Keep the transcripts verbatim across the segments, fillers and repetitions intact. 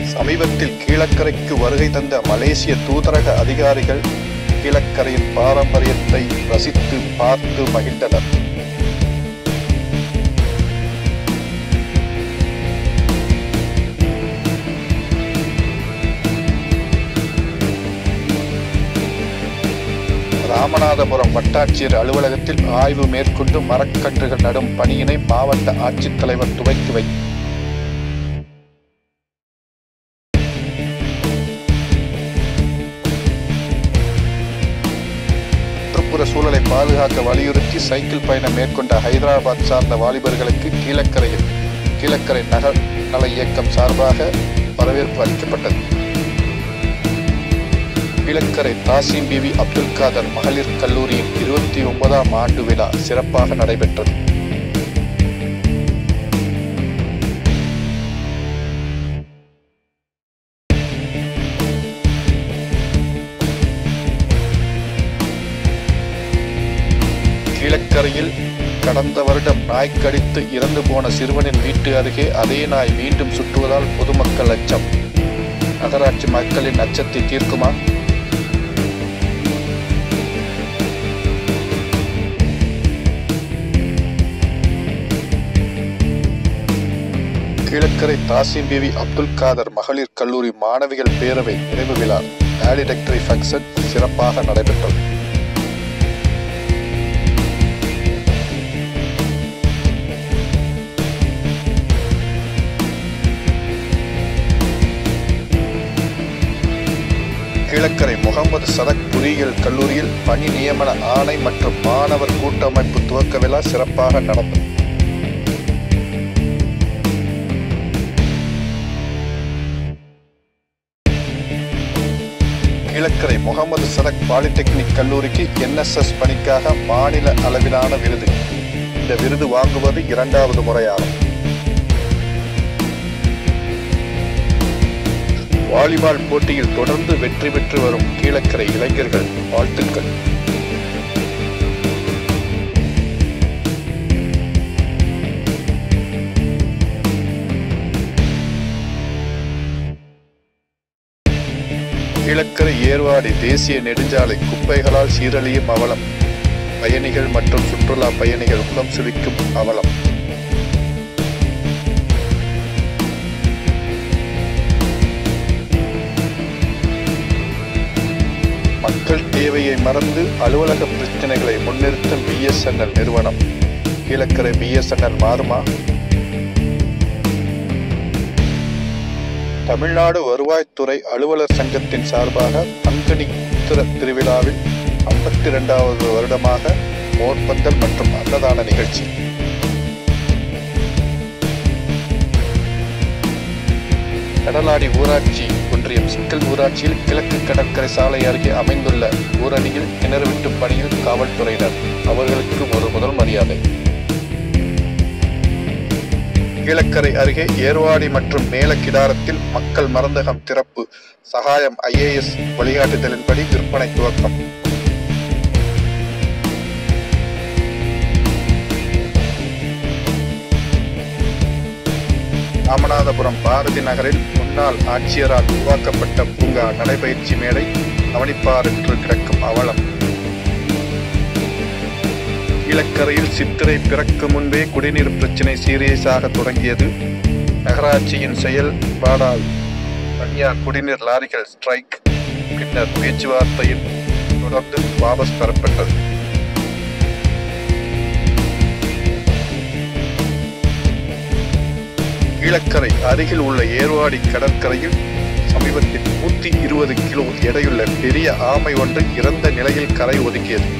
சமீபத்தில் கீழக்கரைக்கு வருகை தந்த மலேசிய தூதரக அதிகாரிகள் கீழக்கரையின் பாரம்பரியத்தை ரசித்து பார்த்து மகிழ்ந்தனர். ராமநாதபுரம் வட்டாட்சியர் அலுவலகத்தில் ஆய்வு மேற்கொண்டு மரக்கன்றுகள் நடும் பணியினை மாவட்ட ஆட்சித்தலைவர் துவக்கி வைத்தார். சுற்றுப்புற சூழலை பாதுகாக்க வலியுறுத்தி சைக்கிள் பயணம் மேற்கொண்ட ஹைதராபாத் சார்ந்த வாலிபர்களுக்கு கீழக்கரையில் கீழக்கரை நகர் நல இயக்கம் சார்பாக வரவேற்பு அளிக்கப்பட்டது. கீழக்கரை தாசிம் பிவி அப்துல் காதர் மகளிர் கல்லூரியின் இருபத்தி ஒன்பதாம் ஆண்டு விழா சிறப்பாக நடைபெற்றது. கீழக்கரையில் கடந்த வருடம் நாய் கடித்து இறந்து போன சிறுவனின் வீட்டு அருகே அதே நாய் மீண்டும் சுற்றுவதால் பொதுமக்கள் அச்சம். நகராட்சி மக்களின் அச்சத்தை தீர்க்குமா? கீழக்கரை தாசிம் பிவி அப்துல் காதர் மகளிர் கல்லூரி மாணவிகள் பேரவை நிறைவு விழா வேலிடெக்டரி ஃபங்க்ஷன் சிறப்பாக நடைபெற்றது. கீழக்கரை முகமது சதக் பொறியியல் கல்லூரியில் பணி நியமன ஆணை மற்றும் மாணவர் கூட்டமைப்பு துவக்க விழா சிறப்பாக நடந்தது. கீழக்கரை முகமது சதக் பாலிடெக்னிக் கல்லூரிக்கு என் எஸ் எஸ் பணிக்காக மாநில அளவிலான விருது. இந்த விருது வாங்குவது இரண்டாவது முறையாகும். வாலிபால் போட்டியில் தொடர்ந்து வெற்றி பெற்று வரும் கீழக்கரை இளைஞர்கள் வாழ்த்துக்கள். கீழக்கரை ஏர்வாடி தேசிய நெடுஞ்சாலை குப்பைகளால் சீரழியும் அவலம். பயணிகள் மற்றும் சுற்றுலா பயணிகள் முகம் சுளிக்கும் அவலம். மக்கள் தேவையை மறந்து அலுவலக பிரச்சனைகளை முன்னிறுத்தும் பி எஸ் என் எல் நிறுவனம். Kilakarai B S N L மாறுமா? தமிழ்நாடு வருவாய்த்துறை அலுவலர் சங்கத்தின் சார்பாக பங்குனி உத்திர திருவிழாவில் ஐம்பத்தி இரண்டாவது வருடமாக மோர்பந்தல் மற்றும் அன்னதான நிகழ்ச்சி. கடலாடி ஊராட்சி ஒன்றியம் சிக்கல் ஊராட்சியில் கிழக்கு கடற்கரை சாலை அருகே அமைந்துள்ள ஊரணியில் கிணறு வெட்டும் பணியில் காவல்துறையினர். அவர்களுக்கு ஒரு முதல் மரியாதை. கீழக்கரை அருகே ஏர்வாடி மற்றும் மேலக்கிடாரத்தில் மக்கள் மருந்தகம் திறப்பு. சகாயம் ஐ ஏ எஸ் வழிகாட்டுதலின்படி விற்பனை துவக்கம். ராமநாதபுரம் பாரதி நகரில் முன்னாள் ஆட்சியரால் உருவாக்கப்பட்ட பூங்கா நடைபயிற்சி மேடை கவனிப்பாரற்று கிடக்கும் அவலம். கீழக்கரையில் சித்திரை பிறக்கும் முன்பே குடிநீர் பிரச்சினை சீரியஸாக தொடங்கியது. நகராட்சியின் செயல்பாடால் தனியார் குடிநீர் லாரிகள் ஸ்ட்ரைக். பின்னர் பேச்சுவார்த்தையில் தொடர்ந்து வாபஸ் பெறப்பட்டது. கீழக்கரை அருகில் உள்ள ஏர்வாடி கடற்கரையில் சமீபத்தில் நூற்றி இருபது கிலோ எடையுள்ள பெரிய ஆமை ஒன்று இறந்த நிலையில் கரை ஒதுக்கியது.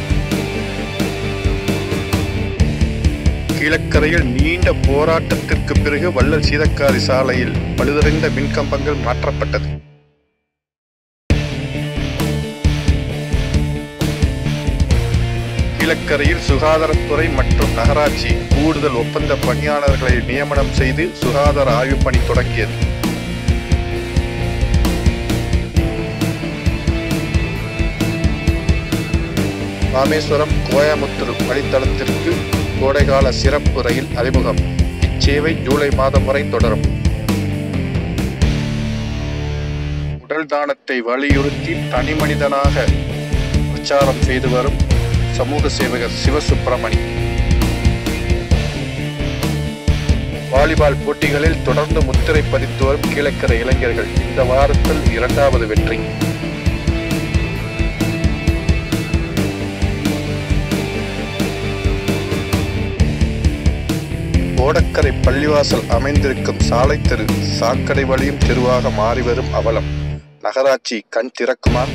கீழக்கரையில் நீண்ட போராட்டத்திற்கு பிறகு வள்ளல் சீதக்காரி சாலையில் பழுதடைந்த மின்கம்பங்கள் மாற்றப்பட்டது. கீழக்கரையில் சுகாதாரத்துறை மற்றும் நகராட்சி கூடுதல் ஒப்பந்த பணியாளர்களை நியமனம் செய்து சுகாதார ஆய்வு பணி தொடங்கியது. ராமேஸ்வரம் கோயமுத்தூர் வழித்தடத்திற்கு கோடைகால சிறப்பு ரயில் அறிமுகம். இச்சேவை ஜூலை மாதம் வரை தொடரும். உடல் தானத்தை வலியுறுத்தி தனி மனிதனாக பிரச்சாரம் செய்து வரும் சமூக சேவகர் சிவசுப்பிரமணி. வாலிபால் போட்டிகளில் தொடர்ந்து முத்திரை பதித்து வரும் கீழக்கரை இளைஞர்கள் இந்த வாரத்தில் இரண்டாவது வெற்றி. ஓடக்கரை பள்ளிவாசல் அமைந்திருக்கும் சாலை தெரு சாக்கடை வழியும் தெருவாக மாறிவரும் அவலம். நகராட்சி கண் திறக்குமா?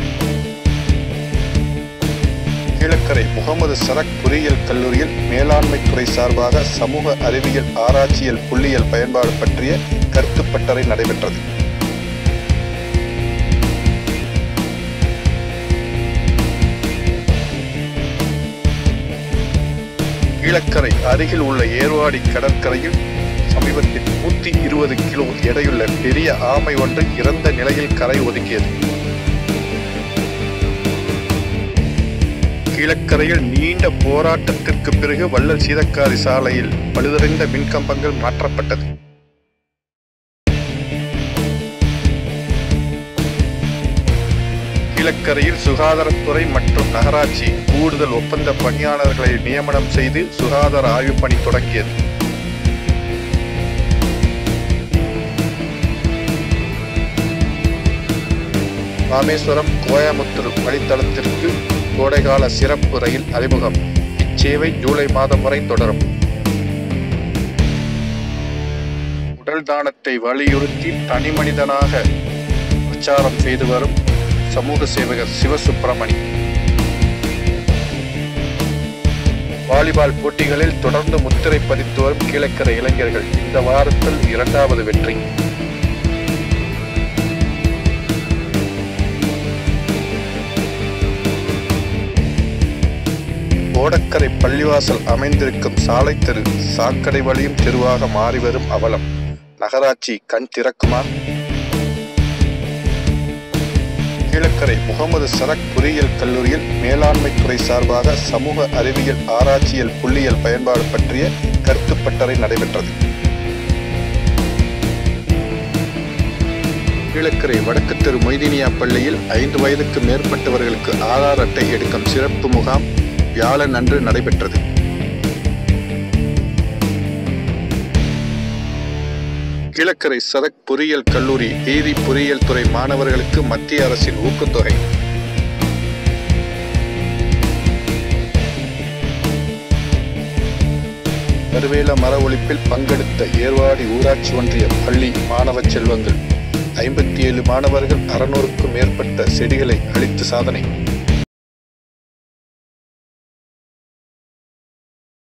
கீழக்கரை முகமது சரக் பொறியியல் கல்லூரியில் மேலாண்மை துறை சார்பாக சமூக அறிவியல் ஆராய்ச்சியல் புள்ளியியல் பயன்பாடு பற்றிய கருத்துப்பட்டறை நடைபெற்றது. கீழக்கரை அருகில் உள்ள ஏர்வாடி கடற்கரையில் சமீபத்தில் நூற்றி இருபது கிலோ எடையுள்ள பெரிய ஆமை ஒன்று இறந்த நிலையில் கரை ஒதுக்கியது. கீழக்கரையில் நீண்ட போராட்டத்திற்கு பிறகு வள்ளல் சீதக்காரி சாலையில் பழுதடைந்த மின்கம்பங்கள் மாற்றப்பட்டது. கீழக்கரையில் சுகாதாரத்துறை மற்றும் நகராட்சி கூடுதல் ஒப்பந்த பணியாளர்களை நியமனம் செய்து சுகாதார ஆய்வு பணி தொடங்கியது. ராமேஸ்வரம் கோயமுத்தூர் வழித்தடத்திற்கு கோடைகால சிறப்பு ரயில் அறிமுகம். இச்சேவை ஜூலை மாதம் வரை தொடரும். உடல் தானத்தை வலியுறுத்தி தனி மனிதனாக பிரச்சாரம் செய்து வரும் சமூக சேவகர் சிவசுப்பிரமணி. வாலிபால் போட்டிகளில் தொடர்ந்து முத்திரை பதித்து வரும் கீழக்கரை இளைஞர்கள் இந்த வாரத்தில் இரண்டாவது வெற்றி. ஓடக்கரை பள்ளிவாசல் அமைந்திருக்கும் சாலை தெரு சாக்கடை வழியும் தெருவாக மாறிவரும் அவலம். நகராட்சி கண் திறக்குமா? கீழக்கரை முகமது சரக் பொறியியல் கல்லூரியில் மேலாண்மை துறை சார்பாக சமூக அறிவியல் ஆராய்ச்சியல் புள்ளியியல் பயன்பாடு பற்றிய கருத்துப்பட்டறை நடைபெற்றது. கீழக்கரை வடக்கு தெரு மொய்தீனியா பள்ளியில் ஐந்து வயதுக்கு மேற்பட்டவர்களுக்கு ஆதார் அட்டை எடுக்கும் சிறப்பு முகாம் வியாழன் அன்று நடைபெற்றது. கீழக்கரை சரக் பொறியியல் கல்லூரி வீதி பொறியியல் துறை மாணவர்களுக்கு மத்திய அரசின் ஊக்கத்தொகை. கருவேல மர ஒழிப்பில் பங்கெடுத்த ஏர்வாடி ஊராட்சி ஒன்றிய பள்ளி மாணவ செல்வங்கள் ஐம்பத்தி ஏழு மாணவர்கள் அறுநூறுக்கும் மேற்பட்ட செடிகளை அழித்து சாதனை.